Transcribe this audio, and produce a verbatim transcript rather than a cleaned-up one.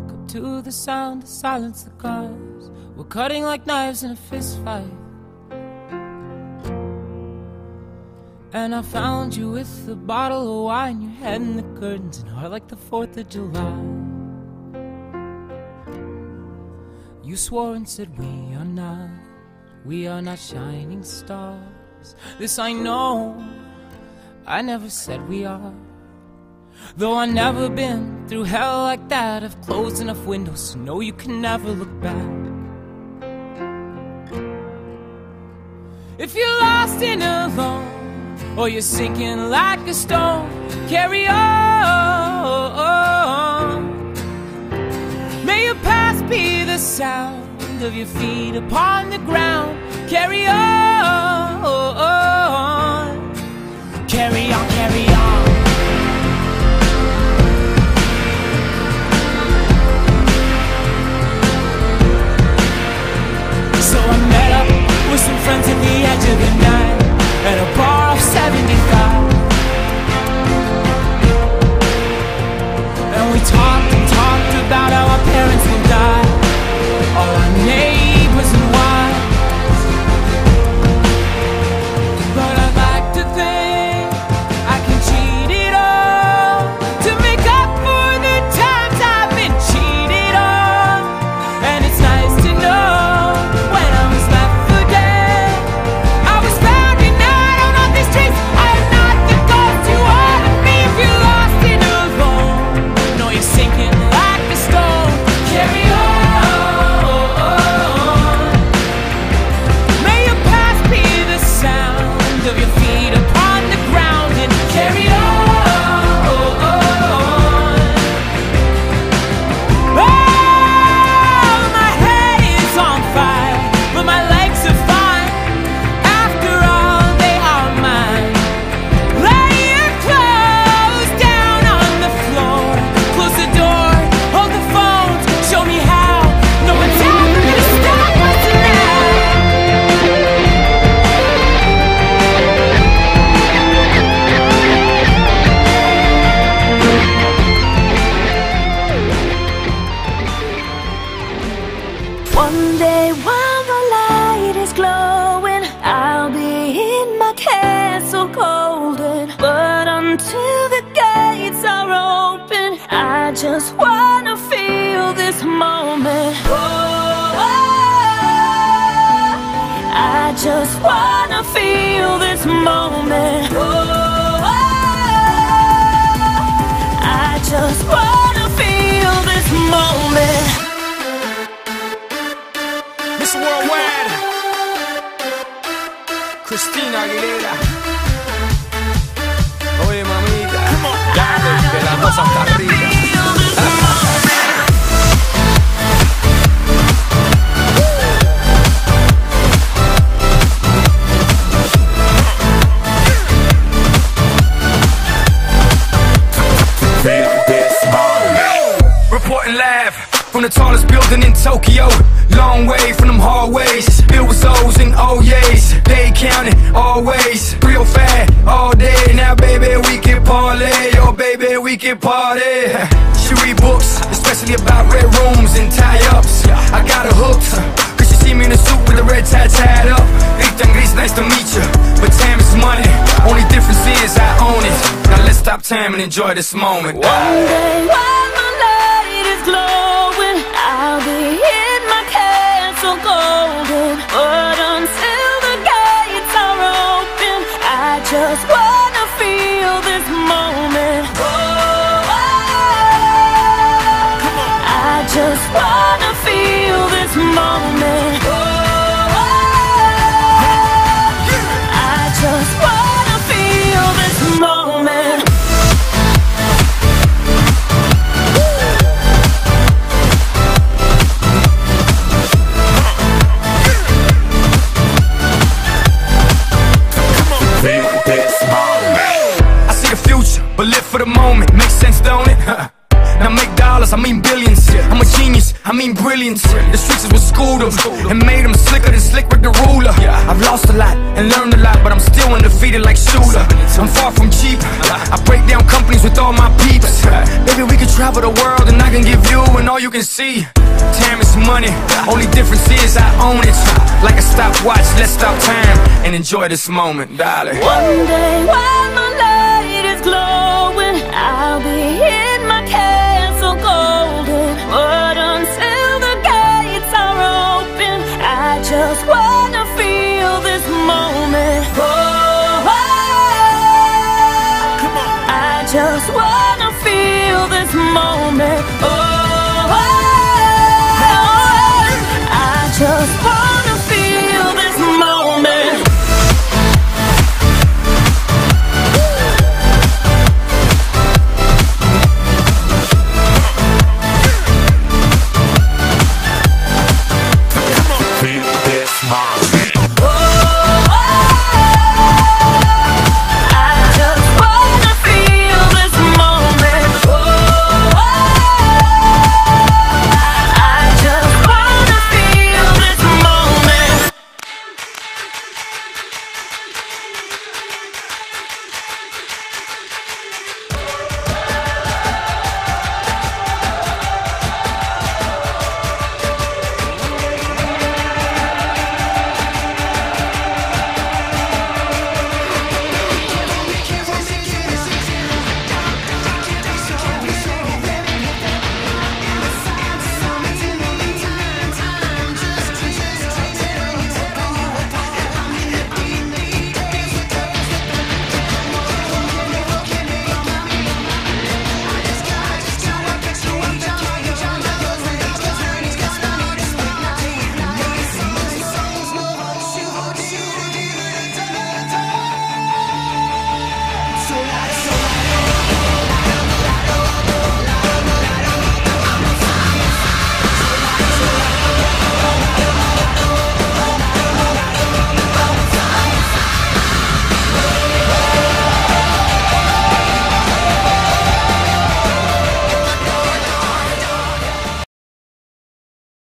woke up to the sound to silence the cars. We're cutting like knives in a fist fight. And I found you with a bottle of wine, your head in the curtains, and heart like the fourth of July. You swore and said we are not, we are not shining stars. This I know, I never said we are. Though I've never been through hell like that, I've closed enough windows to know you can never look back. If you're lost and alone, or you're sinking like a stone, carry on. May your past be the sound of your feet upon the ground. Carry on, carry on, carry on. So I met up with some friends at the edge of the night, at a bar off seventy-five. And we talked and talked about how our parents will die, all our neighbors and wives. But I'd like to think I can cheat it all to make up for the times I've been cheated on. And it's nice to know when I was left for dead, I was found and out on all these streets. I am not the ghost you ought to be. If you're lost and alone, know you're sinking like a stone. Carry on. May your past be the sound of your feet upon the ground, and carry on. Oh, my head is on fire, but my legs are fine. After all, they are mine. Lay your clothes down on the floor, close the door, hold the phone, show me how. No one's ever gonna stop us now. One day while the light is glowing, I'll be in my castle golden. But until the gates are open, I just wanna feel this moment. Oh, I just wanna feel this moment. Oh, I just wanna feel this moment. Miss Worldwide, Christina Aguilera. Oye, mamita, dale, que la cosa está rica. Feel this moment. Reporting live from the tallest building in Tokyo. Long way from them hallways, filled with O's and oh yeas. They counting always, real fat all day. Now baby we can parlay, oh baby we can party. She read books, especially about red rooms and tie-ups. I got her hooked, cause she see me in a suit with a red tie tied up. Ethan Gris, nice to meet you, but time is money. Only difference is I own it. Now let's stop time and enjoy this moment. One day while the light is glowing, I'll be in my castle golden. But until the gates are open, I just wanna feel this moment. Oh, I just wanna feel this moment. Oh, I just wanna feel this moment. I'm a genius, I mean brilliance. The streets is what schooled them and made them slicker than Slick Rick the Ruler. I've lost a lot and learned a lot, but I'm still undefeated like Shooter. I'm far from cheap, I break down companies with all my peeps. Baby, we can travel the world and I can give you and all you can see. Time is money, only difference is I own it. Like a stopwatch, let's stop time and enjoy this moment, darling. One day while my light is glowing, I